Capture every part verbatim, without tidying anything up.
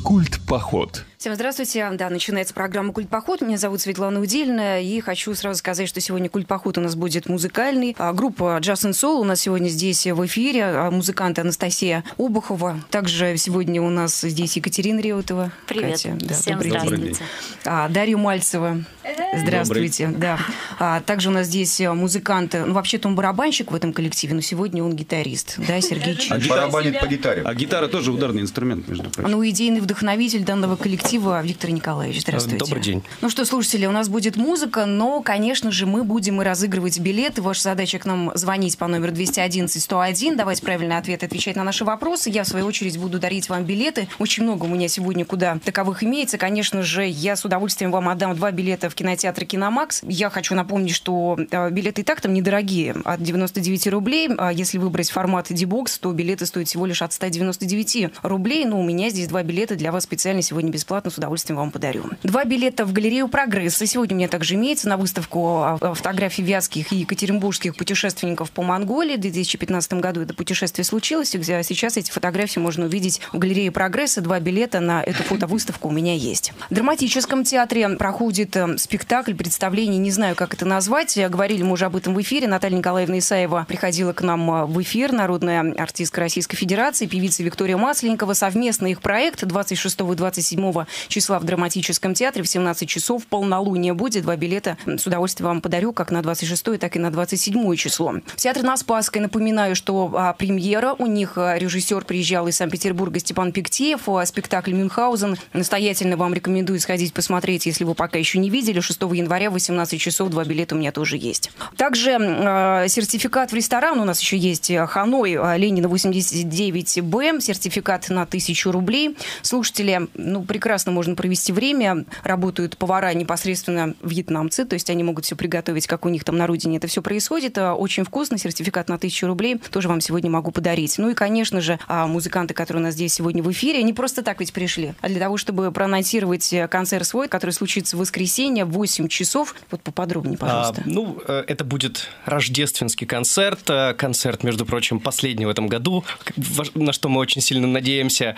Культ-поход. Всем здравствуйте. Да, начинается программа «Культ-поход». Меня зовут Светлана Удельная. И хочу сразу сказать, что сегодня «Культ-поход» у нас будет музыкальный. Группа Jazz энд Soul у нас сегодня здесь в эфире. Музыканты Анастасия Обухова. Также сегодня у нас здесь Екатерина Реутова. Привет. Катя, да, всем здравствуйте. А, Дарья Мальцева. Здравствуйте. Да. А, также у нас здесь музыканты. Ну, вообще-то он барабанщик в этом коллективе, но сегодня он гитарист. Да, Сергей Чиж. А барабанит по гитаре. А гитара тоже ударный инструмент, между прочим. Ну, идейный вдохновитель данного коллектива Виктор Николаевич. Здравствуйте. Добрый день. Ну что, слушатели, у нас будет музыка, но, конечно же, мы будем и разыгрывать билеты. Ваша задача к нам звонить по номеру двести одиннадцать сто один, давать правильный ответ, отвечать на наши вопросы. Я, в свою очередь, буду дарить вам билеты. Очень много у меня сегодня куда таковых имеется. Конечно же, я с удовольствием вам отдам два билета в кинотеатр «Киномакс». Я хочу напомнить, что билеты и так там недорогие, от девяноста девяти рублей. Если выбрать формат D-Box, то билеты стоят всего лишь от ста девяноста девяти рублей. Но у меня здесь два билета для вас специально сегодня бесплатно. С удовольствием вам подарю. Два билета в галерею «Прогресс». И сегодня у меня также имеется на выставку фотографий вятских и екатеринбургских путешественников по Монголии. В две тысячи пятнадцатом году это путешествие случилось. И сейчас эти фотографии можно увидеть в галерее «Прогресс». И два билета на эту фотовыставку у меня есть. В драматическом театре проходит спектакль, представление, не знаю, как это назвать. Говорили мы уже об этом в эфире. Наталья Николаевна Исаева приходила к нам в эфир. Народная артистка Российской Федерации, певица Виктория Масленникова. Совместно их проект двадцать шестого и двадцать седьмого числа в драматическом театре в семнадцать часов. Полнолуние будет. Два билета с удовольствием вам подарю как на двадцать шестое, так и на двадцать седьмое число. В театре на Спасской, напоминаю, что а, премьера. У них а, режиссер приезжал из Санкт-Петербурга Степан Пиктеев. А, спектакль «Мюнхгаузен». Настоятельно вам рекомендую сходить посмотреть, если вы пока еще не видели. шестого января в восемнадцать часов два билета у меня тоже есть. Также а, сертификат в ресторан у нас еще есть. Ханой, а, Ленина восемьдесят девять Б. Сертификат на тысячу рублей. Слушатели, ну, прекрасно можно провести время. Работают повара непосредственно вьетнамцы, то есть они могут все приготовить, как у них там на родине это все происходит. Очень вкусно. Сертификат на тысячу рублей тоже вам сегодня могу подарить. Ну и, конечно же, музыканты, которые у нас здесь сегодня в эфире, они просто так ведь пришли, а для того, чтобы проанонсировать концерт свой, который случится в воскресенье в восемь часов. Вот поподробнее, пожалуйста. А, ну, это будет рождественский концерт. Концерт, между прочим, последний в этом году, на что мы очень сильно надеемся.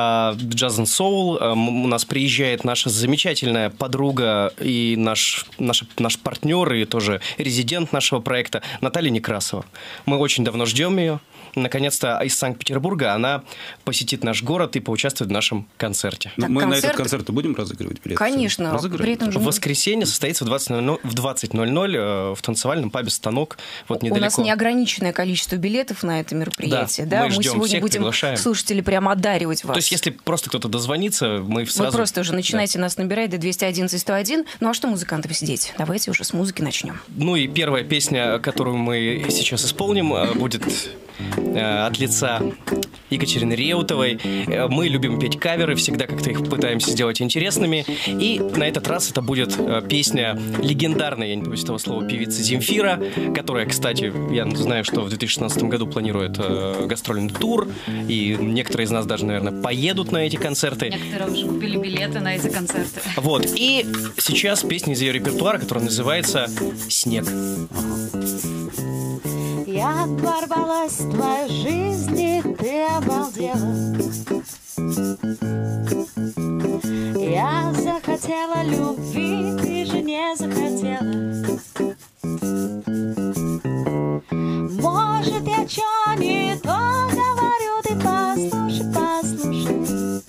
Jazz энд Soul. У нас приезжает наша замечательная подруга и наш, наш, наш партнер, и тоже резидент нашего проекта Наталья Некрасова. Мы очень давно ждем ее. Наконец-то из Санкт-Петербурга она посетит наш город и поучаствует в нашем концерте. Так, мы концерт... на этот концерт будем разыгрывать билеты? Конечно. При этом же... В воскресенье состоится в двадцать ноль ноль в танцевальном пабе «Станок». Вот недалеко. У нас неограниченное количество билетов на это мероприятие. Да, да? Мы, мы ждем, сегодня всех будем приглашаем. Слушатели прямо одаривать вас. То есть, если просто кто-то дозвонится, мы сразу... Вы просто уже начинаете да. нас набирать до двести одиннадцать сто один. Ну а что музыкантов сидеть? Давайте уже с музыки начнем. Ну и первая песня, которую мы сейчас исполним, будет от лица Екатерины Реутовой. Мы любим петь каверы, всегда как-то их пытаемся сделать интересными. И на этот раз это будет песня легендарной, я не боюсь этого слова, певицы Земфира, которая, кстати, я знаю, что в две тысячи шестнадцатом году планирует гастрольный тур, и некоторые из нас даже, наверное, поедут на эти концерты. Некоторые уже купили билеты на эти концерты. Вот. И сейчас песня из ее репертуара, которая называется «Снег». Я ворвалась в твою жизнь, и ты обалдела. Я захотела любви, ты же не захотела. Может, я чё не то говорю, ты послушай, послушай.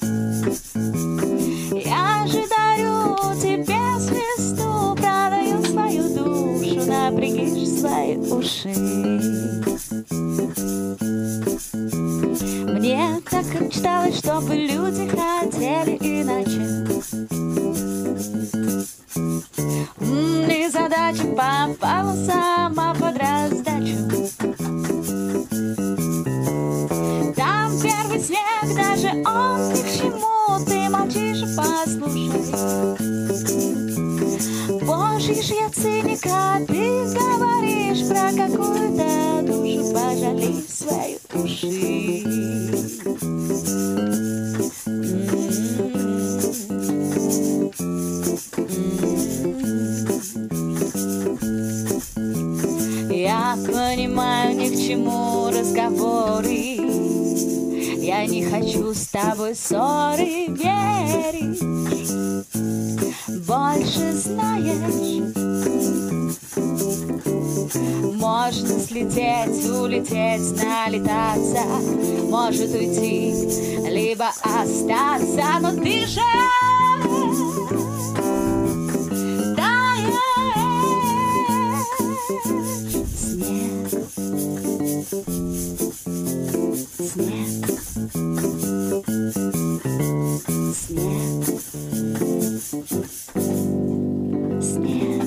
Я же дарю тебе звезду, продаю свою душу, напрягишь свои уши. Мне так мечталось, чтобы люди хотели иначе. И задача попала сама под раздачу. Там первый снег, даже он ни к чему. Ты молчишь и послушай. Божий ж я циника, ты говоришь про какую-то душу. Пожалей свои уши. Я понимаю, ни к чему разговоры. Я не хочу с тобой ссоры верить. Больше знаешь, можно слететь, улететь, налетаться, может уйти, либо остаться, но ты же снег, снег, снег, снег.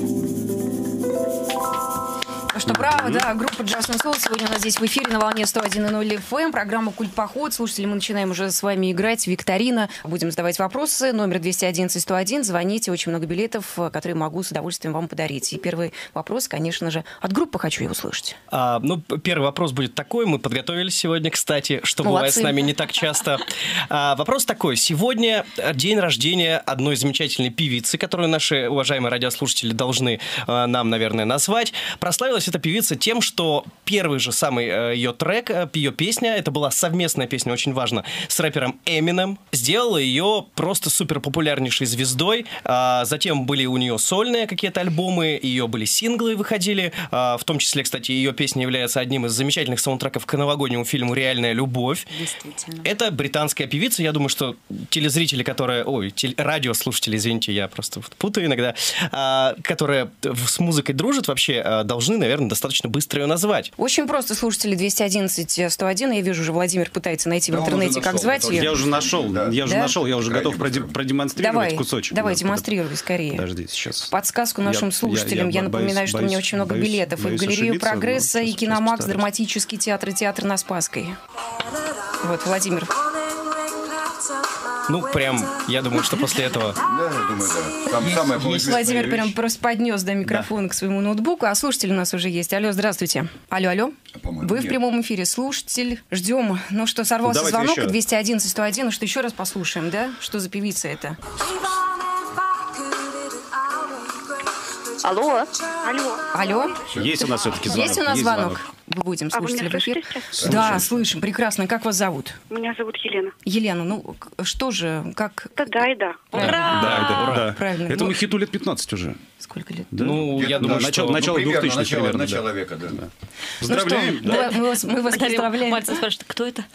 Что правда, да, группа Just Soul сегодня у нас здесь в эфире на волне сто один и ноль эф эм, программа «Культ Поход». Слушатели, мы начинаем уже с вами играть, викторина. Будем задавать вопросы. Номер двести одиннадцать сто один. Звоните, очень много билетов, которые могу с удовольствием вам подарить. И первый вопрос, конечно же, от группы хочу я услышать. А, ну, первый вопрос будет такой. Мы подготовились сегодня, кстати, что Молодцы. Бывает с нами не так часто. А, вопрос такой. Сегодня день рождения одной замечательной певицы, которую наши уважаемые радиослушатели должны а, нам, наверное, назвать. Прославилась эта певица тем, что первый же самый э, ее трек, э, ее песня, это была совместная песня, очень важно, с рэпером Эминем, сделала ее просто супер популярнейшей звездой. А, затем были у нее сольные какие-то альбомы, ее были синглы выходили, а, в том числе, кстати, ее песня является одним из замечательных саундтреков к новогоднему фильму «Реальная любовь». Действительно. Это британская певица, я думаю, что телезрители, которые, ой, теле, радиослушатели, извините, я просто путаю иногда, а, которые с музыкой дружат вообще, а, должны, наверное, достаточно быстро ее назвать. Очень просто, слушатели, двести одиннадцать сто один. Я вижу, уже Владимир пытается найти Да, в интернете, как звать ее. Я уже нашел, Да. я уже Да? нашел, я уже Крайне готов проде- быстро. продемонстрировать Давай, кусочек. давай, Да, демонстрируй скорее. Подождите, сейчас. Подсказку нашим Я- слушателям. я- Я, я напоминаю, боюсь- что у меня боюсь- очень много боюсь- билетов. И в боюсь галерею ошибиться, но «Прогресса», и сейчас «Киномакс», постараюсь. драматический театр, и театр на Спасской. Вот, Владимир. Ну, прям, я думаю, что после этого... Да, я думаю, да. Там самая получилась Владимир моя прям вещь. просто поднес до микрофона к своему ноутбуку, а слушатель у нас уже есть. Алло, здравствуйте. Алло, алло. По-моему, Вы в нет. прямом эфире. Слушатель. Ждем. Ну что, сорвался Давайте звонок. еще. двести одиннадцать сто один. Ну что, еще раз послушаем, да? Что за певица это? Алло. Алло. Алло. Есть у нас все-таки звонок. Есть у нас звонок? Мы будем А вы слушателя меня в эфир. слышите? Да, слышим. Прекрасно. Как вас зовут? Меня зовут Елена. Елена, ну к- что же, как... Да, да и да. Правильно. Да, да, да. Правильно. Этому Ну, хиту лет пятнадцать уже. Сколько лет? Да? Ну, я Где-то, думаю, да, что... начало- начало ну, примерно, двухтысячных начало, примерно, начало да. века, да. Поздравляем. Ну что, мы, мы вас, мы вас поздравляем. Мальцев спрашивает, кто это?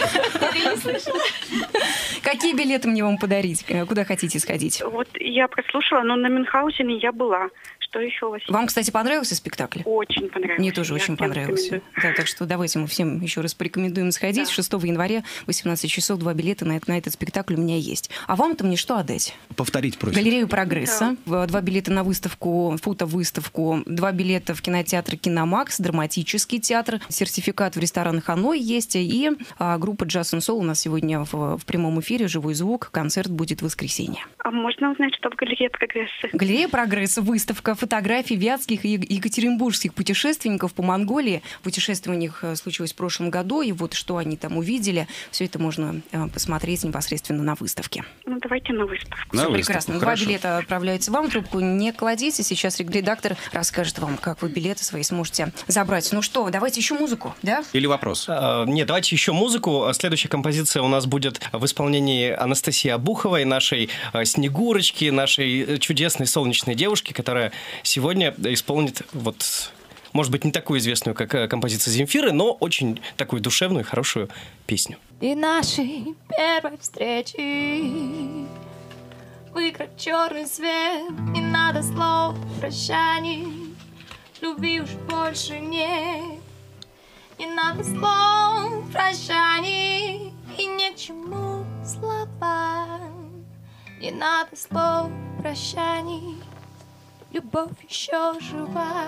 Какие билеты мне вам подарить? Э, Куда хотите сходить? Вот я прослушала, но на Мюнхгаузене я была. Что еще у вас? Вам, кстати, понравился спектакль? Очень понравилось. Мне тоже Я очень всем понравился. рекомендую. Да, так что давайте мы всем еще раз порекомендуем сходить. Да. шестого января, восемнадцать часов, два билета на, на этот спектакль у меня есть. А вам-то мне что отдать? Повторить просим. Галерею «Прогресса», в- два билета на выставку, фотовыставку, два билета в кинотеатр «Киномакс», драматический театр, сертификат в ресторан «Ханой» есть, и а, группа Just Soul у нас сегодня в, в прямом эфире, живой звук, концерт будет в воскресенье. А можно узнать, что в галерее «Прогресса»? Галерея «Прогресса», выставка фотографий вятских и екатеринбургских путешественников по Монголии. Путешествие у них э, случилось в прошлом году, и вот что они там увидели, все это можно э, посмотреть непосредственно на выставке. Ну, давайте на выставку. На Все выставку, прекрасно. Два хорошо. билета отправляются вам, трубку не кладите. Сейчас редактор расскажет вам, как вы билеты свои сможете забрать. Ну что, давайте еще музыку, да? Или вопрос? А, Нет, давайте еще музыку. Следующая композиция у нас будет в исполнении Анастасии Обуховой, нашей а, Снегурочки, нашей чудесной солнечной девушки, которая сегодня исполнит вот... Может быть, не такую известную, как э, композиция Земфиры, но очень такую душевную и хорошую песню. И нашей первой встречи выиграть черный свет. Не надо слов прощаний, любви уж больше нет. Не надо слов прощаний, и ни к чему слова. Не надо слов прощаний, любовь еще жива.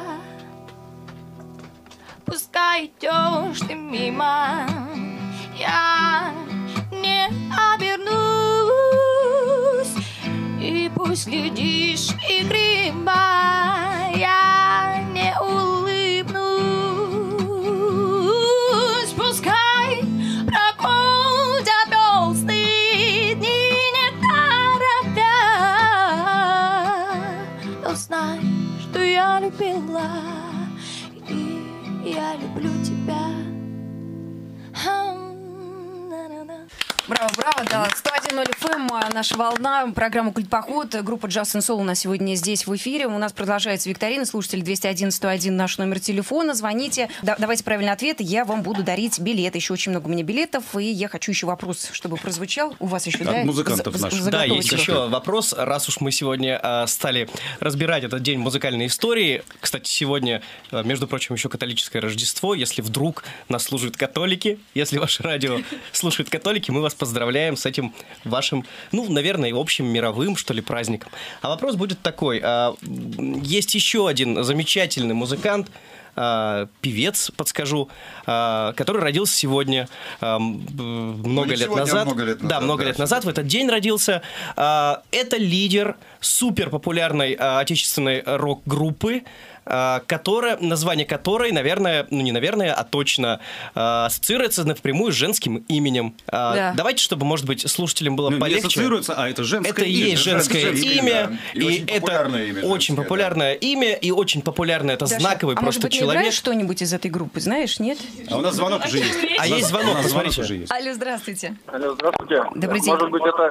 Пускай идешь ты мимо, я не обернусь. И пусть следишь игриво, я не улыбнусь. Пускай проходят толстые дни, не торопя. Но знай, что я любила, и я люблю тебя. Ам, на-на-на. Браво, браво, да. сто один ноль эф эм, наша волна, программа «Культпоход», группа Just and Soul у нас сегодня здесь в эфире. У нас продолжается викторина. Слушатели двести один сто один наш номер телефона. Звоните, да, давайте правильный ответ, я вам буду дарить билеты. Еще очень много у меня билетов, и я хочу еще вопрос, чтобы прозвучал. У вас еще, От да? музыкантов за- наших. Да, есть заготовочка. еще вопрос. Раз уж мы сегодня а, стали разбирать этот день музыкальной истории, кстати, сегодня, а, между прочим, еще католическое Рождество. Если вдруг нас слушают католики, если ваше радио слушают католики, мы вас поздравляем с этим вашим, ну, наверное, общим мировым, что ли, праздником. А вопрос будет такой. А, есть еще один замечательный музыкант, а, певец, подскажу, а, который родился сегодня а, много не лет сегодня, а назад. много лет Да, назад, много да, лет назад, в этот день родился. А, Это лидер суперпопулярной а, отечественной рок-группы, а, которая, название которой, наверное, ну не наверное, а точно а, ассоциируется напрямую с женским именем. А, Да. Давайте, чтобы, может быть, слушателям было Ну, не полегче. ассоциируется, а это женское Это и имя. есть женское женское имя, имя, да. И и, очень это популярное имя очень женское, популярное имя, и очень популярное, это Даша, знаковый а может просто быть, не человек. играешь что-нибудь из этой группы, знаешь, нет? А у нас звонок уже есть. А есть звонок, У нас звонок посмотрите. уже есть. Алло, здравствуйте. Алло, здравствуйте. Добрый день. Может быть, это,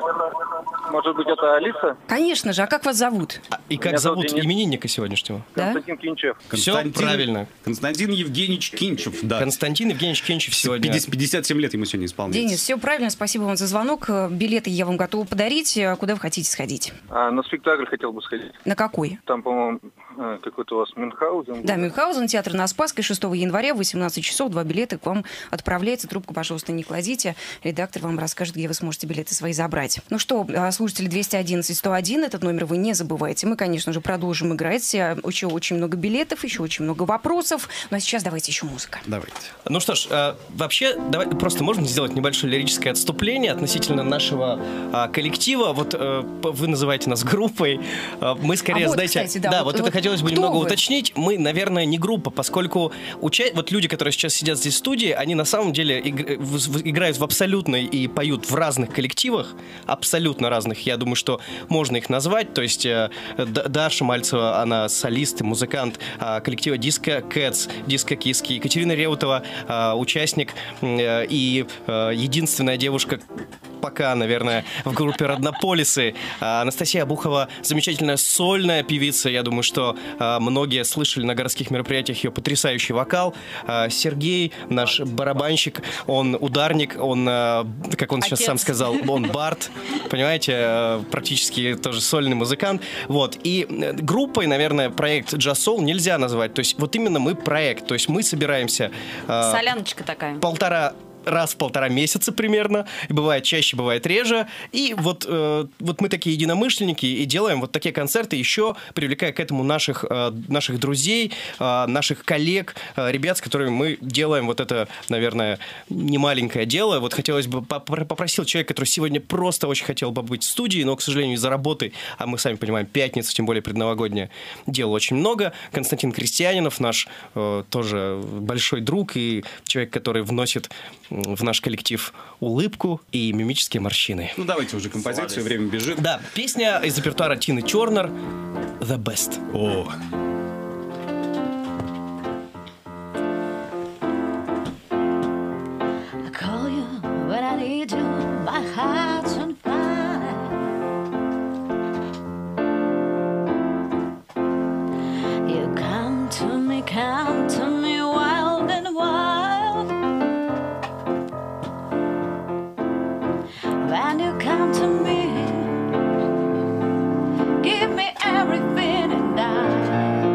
может быть, это Алиса? Конечно же, а как вас зовут? А, И как Меня зовут зовут Денис. именинника сегодняшнего? Да? Константин Кинчев. Всё правильно. Константин Евгеньевич Кинчев, да. Константин Евгеньевич Кинчев сегодня. пятьдесят, пятьдесят семь лет ему сегодня исполняется. Денис, все правильно, спасибо вам за звонок. Билеты я вам готова подарить. Куда вы хотите сходить? А, на спектакль хотел бы сходить. На какой? Там, по-моему, э, какой-то у вас Мюнхгаузен. Да, Мюнхгаузен, театр на Спасской, шестого января, в восемнадцать часов, два билета к вам отправляется. Трубку, пожалуйста, не кладите. Редактор вам расскажет, где вы сможете билеты свои забрать. Ну что, слушатели двести одиннадцать сто один, этот номер вы не забывайте. Мы, конечно же, продолжим играть. Еще очень много билетов, еще очень много вопросов. Ну а сейчас давайте еще музыка. Давайте. Ну что ж, э, вообще, давай просто можно сделать небольшое лирическое отступление относительно нашего э, коллектива. Вот э, вы называете нас группой. Э, мы скорее, А вот, знаете, кстати, да, вот, вот- это вот хотелось бы кто немного вы? уточнить. Мы, наверное, не группа, поскольку уча... вот люди, которые сейчас сидят здесь в студии, они на самом деле иг- в- в- играют в абсолютно и поют в разных коллективах, абсолютно разных. Я думаю, что можно их назвать. То есть э, Д- Даша Мальцева, она солист и музыкант э, коллектива Disco Cats, Disco Киски. Екатерина Реутова, э, участник э, и э, единственная девушка пока, наверное, в группе «Роднополисы». А Анастасия Абухова — замечательная сольная певица. Я думаю, что а, многие слышали на городских мероприятиях ее потрясающий вокал. А, Сергей, наш барабанщик, он ударник, он, а, как он сейчас Отец. сам сказал, он бард, понимаете, а, практически тоже сольный музыкант. Вот. И э, группой, наверное, проект Just Soul нельзя назвать. То есть вот именно мы проект. То есть мы собираемся а, Соляночка такая. полтора раз в полтора месяца примерно, и бывает чаще, бывает реже, и вот, э, вот мы такие единомышленники и делаем вот такие концерты, еще привлекая к этому наших, э, наших друзей, э, наших коллег, э, ребят, с которыми мы делаем вот это, наверное, немаленькое дело. Вот хотелось бы, поп- попросил человека, который сегодня просто очень хотел бы быть в студии, но, к сожалению, из-за работы, а мы сами понимаем, пятница, тем более предновогодняя, дел очень много. Константин Крестьянинов, наш э, тоже большой друг и человек, который вносит в наш коллектив улыбку и мимические морщины. Ну, давайте уже композицию, время бежит. Да, песня из репертуара Тины Тернер «The Best». О, I call you when I need you, my heart's on fire. You come to me, come to me wild and wild. When you come to me, give me everything and I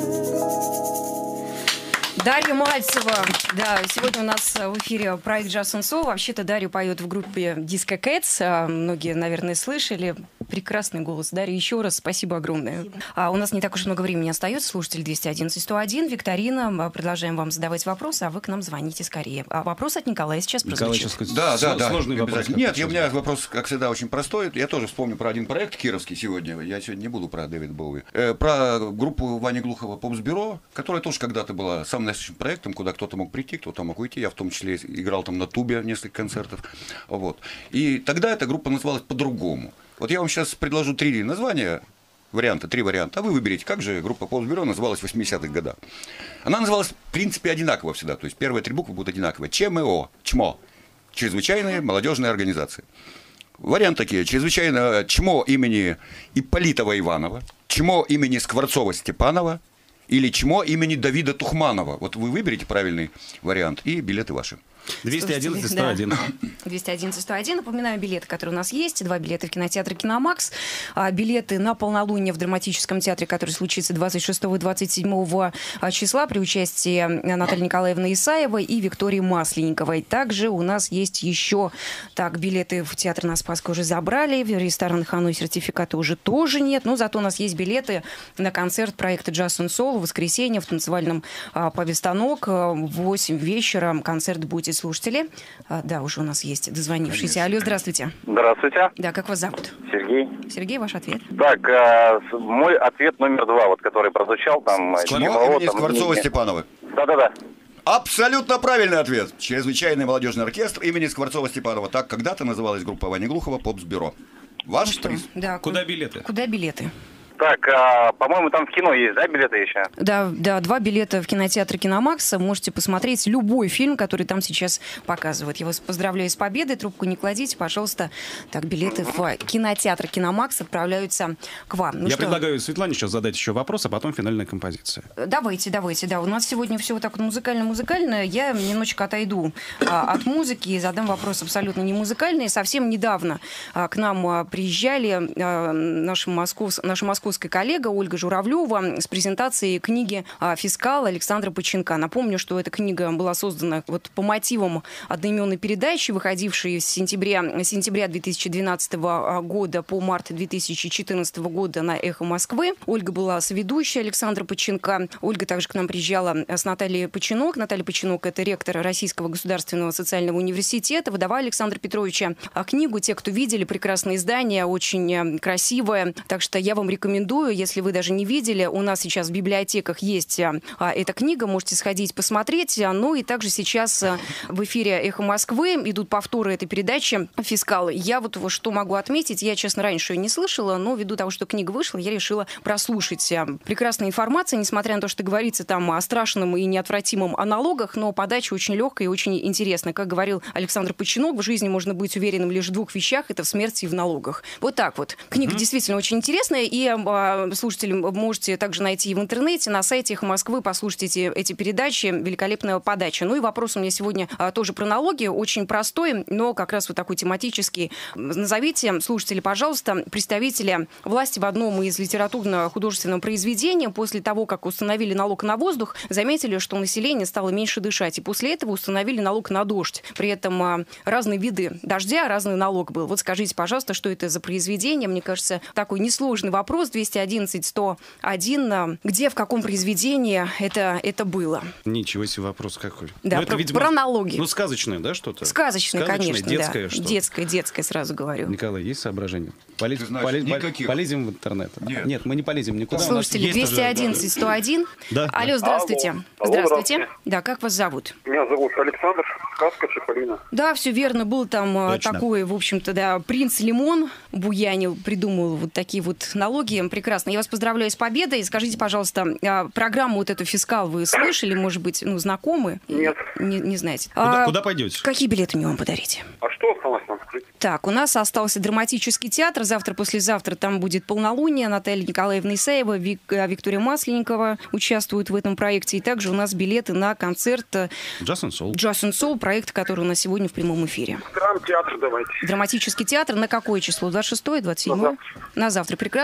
Дарья Мальцева. Да, сегодня у нас в эфире проект Just and Soul. Вообще-то Дарья поет в группе Disco Cats. Многие, наверное, слышали. Прекрасный голос. Дарья, еще раз спасибо огромное. А у нас не так уж много времени остается. Слушатель двести одиннадцать сто один. Викторина. Продолжаем вам задавать вопросы, а вы к нам звоните скорее. А вопрос от Николая сейчас прозвучит. Николай, Да, да, да. Сложный вопрос. Нет, у меня вопрос, как всегда, очень простой. Я тоже вспомню про один проект кировский сегодня. Я сегодня не буду про Дэвид Боуи. Э, про группу Вани Глухова «Попс-бюро», которая тоже когда-то была самым настоящим проектом, куда кто-то мог прийти, кто-то мог уйти. Я в том числе играл там на тубе несколько концертов. Вот. И тогда эта группа называлась по-другому. Вот я вам сейчас предложу три названия, варианта, три варианта, а вы выберите, как же группа «Попс-бюро» называлась в восьмидесятых годах. Она называлась, в принципе, одинаково всегда. То есть первые три буквы будут одинаковые. ЧМО, ЧМО. Чрезвычайные молодежные организации. Варианты такие. Чрезвычайно ЧМО имени Ипполитова Иванова, ЧМО имени Скворцова-Степанова или ЧМО имени Давида Тухманова. Вот вы выберете правильный вариант, и билеты ваши. двести одиннадцать сто один. двести одиннадцать сто один. Напоминаю, билеты, которые у нас есть. Два билета в кинотеатре «Киномакс». А, билеты на полнолуние в драматическом театре, который случится двадцать шестого и двадцать седьмого числа при участии Натальи Николаевны Исаевой и Виктории Масленниковой. Также у нас есть еще так, билеты в театр на Спасской уже забрали, в ресторан «Ханой» сертификата уже тоже нет. Но зато у нас есть билеты на концерт проекта Just and Soul в воскресенье в танцевальном а, «Пабе Станок». В восемь вечера концерт будет. Слушатели. А, да, уже у нас есть дозвонившиеся. Алло, здравствуйте. Здравствуйте. Да, как вас зовут? Сергей. Сергей, ваш ответ. Так, э, мой ответ номер два, вот который прозвучал там. ЧМО имени Скворцова-Степанова. Да-да-да. Абсолютно правильный ответ. Чрезвычайный молодежный оркестр имени Скворцова-Степанова. Так когда-то называлась группа Вани Глухова «Попс-бюро». Ваш Что? приз. Да, Куда билеты? Куда билеты? Так, а, по-моему, там в кино есть, да, билеты еще? Да, да, два билета в кинотеатре «Киномакс». Можете посмотреть любой фильм, который там сейчас показывают. Я вас поздравляю с победой. Трубку не кладите, пожалуйста. Так, билеты в кинотеатр «Киномакс» отправляются к вам. Ну Я что? предлагаю Светлане сейчас задать еще вопрос, а потом финальная композиция. Давайте, давайте, да. У нас сегодня все вот так вот музыкально-музыкально. Я немножечко отойду а, от музыки и задам вопрос абсолютно не музыкальный. Совсем недавно а, к нам а, приезжали а, наши москов... наша московская коллега Ольга Журавлева с презентацией книги а, «Фискал» Александра Починка. Напомню, что эта книга была создана вот по мотивам одноименной передачи, выходившей с сентября, сентября две тысячи двенадцатого года по март две тысячи четырнадцатого года на «Эхо Москвы». Ольга была соведущей Александра Починка. Ольга также к нам приезжала с Натальей Починок. Наталья Починок – это ректор Российского государственного социального университета. Выдавала Александра Петровича книгу. Те, кто видели, прекрасное издание, очень красивое. Так что я вам рекомендую, если вы даже не видели, у нас сейчас в библиотеках есть а, эта книга, можете сходить посмотреть. Ну и также сейчас а, в эфире «Эхо Москвы» идут повторы этой передачи «Фискал». Я вот что могу отметить, я, честно, раньше ее не слышала, но ввиду того, что книга вышла, я решила прослушать. Прекрасная информация, несмотря на то, что говорится там о страшном и неотвратимом о налогах, но подача очень легкая и очень интересная. Как говорил Александр Починок, в жизни можно быть уверенным лишь в двух вещах – это в смерти и в налогах. Вот так вот. Книга mm-hmm. действительно очень интересная, и слушатели можете также найти в интернете, на сайте «Эхо Москвы», послушать эти, эти передачи. Великолепная подача. Ну и вопрос у меня сегодня а, тоже про налоги. Очень простой, но как раз вот такой тематический. Назовите, слушатели, пожалуйста, представителя власти в одном из литературно-художественного произведения. После того, как установили налог на воздух, заметили, что население стало меньше дышать. И после этого установили налог на дождь. При этом а, разные виды дождя, разный налог был. Вот скажите, пожалуйста, что это за произведение? Мне кажется, такой несложный вопрос. двести одиннадцать сто один. Где, в каком произведении это, это было? Ничего себе вопрос какой. Да, ну, это, про, видимо, про налоги. Ну, сказочное, да, что-то? Сказочное, Сказочное, конечно, детское, да. что? Детское, детское, сразу говорю. Николай, есть соображения? Полез, Ты знаешь, полез, никаких. Полезем в интернет? Нет. Нет, мы не полезем никуда. Слушатели, двести одиннадцать сто один. Да. Алло, здравствуйте. Алло. Здравствуйте. Здравствуйте. Да, как вас зовут? Меня зовут Александр, сказка Чаполина. Да, все верно. Был там а, Точно. такой, в общем-то, да, принц Лимон буянил, придумал вот такие вот налоги. Прекрасно. Я вас поздравляю с победой. Скажите, пожалуйста, а, программу вот эту «Фискал» вы слышали, может быть, ну, знакомы? Нет. Не, не знаете. Куда, А, куда пойдете? Какие билеты мне вам подарить? А что осталось нам скрыть? Так, у нас остался драматический театр. Завтра-послезавтра там будет полнолуние. Наталья Николаевна Исаева, Вик, Виктория Масленникова участвуют в этом проекте. И также у нас билеты на концерт Just and Soul. Just and Soul, проект, который у нас сегодня в прямом эфире. Драмтеатр давайте. Драматический театр. На какое число? двадцать шестое, двадцать седьмое? На завтра. На завтра. Прекрасно. Трубку не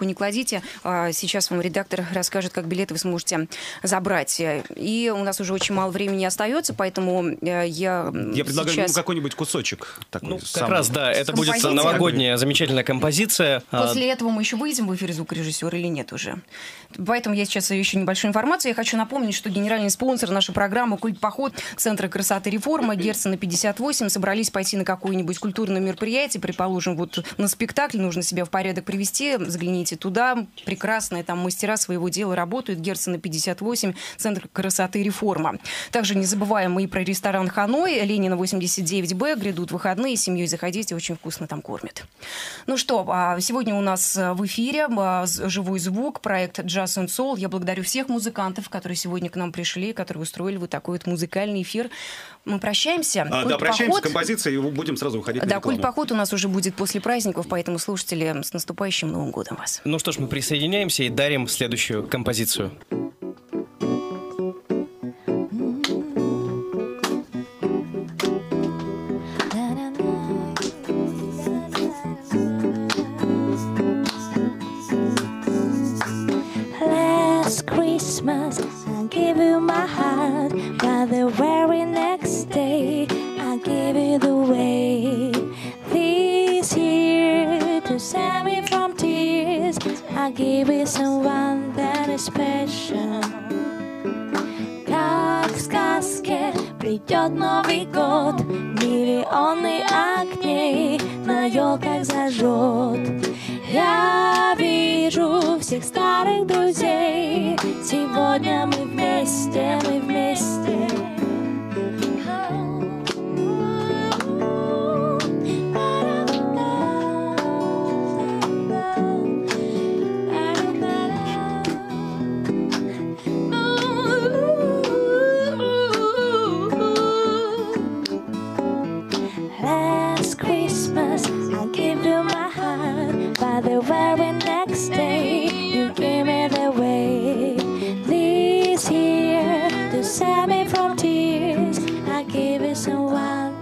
не кладите. А, Сейчас вам редактор расскажет, как билеты вы сможете забрать. И у нас уже очень мало времени остается, поэтому э, я Я предлагаю сейчас... ну, какой-нибудь кусочек. Такой, Ну, как самый. раз, да, это будет Композиция? новогодняя замечательная композиция. А, После этого мы еще выйдем в эфир звукорежиссера или нет уже. Поэтому я сейчас еще небольшую информацию. Я хочу напомнить, что генеральный спонсор нашей программы «Культ Поход» Центра красоты «Реформа» Герцена пятьдесят восемь собрались пойти на какое-нибудь культурное мероприятие, предположим, вот на спектакль, нужно себя в порядок привести, загляните туда, прекрасные там мастера своего дела работают, Герцена пятьдесят восемь, Центр красоты «Реформа». Также не забываем мы и про ресторан «Ханой», Ленина восемьдесят девять Б, грядут выходные, с семьей заходите, очень вкусно там кормят. Ну что, сегодня у нас в эфире живой звук, проект Jazz and Soul. Я благодарю всех музыкантов, которые сегодня к нам пришли, которые устроили вот такой вот музыкальный эфир. Мы прощаемся. А, Культ да, прощаемся Поход. с композицией и будем сразу уходить на Да, рекламу. «Культ Поход» у нас уже будет после праздников, поэтому, слушатели, с наступающим Новым годом вас. Ну что ж, мы присоединяемся и дарим следующую композицию. Last Christmas, I gave you my heart, but the very next day, I gave it away. This year, to save me from tears, I gave it someone that is special. Как в сказке придет Новый год, миллионы огней на елках зажжет. Я вижу всех старых друзей, сегодня мы вместе, мы вместе. Last Christmas, I gave you my heart, but the very next day, you gave it away. This year, to save me from tears, I gave it someone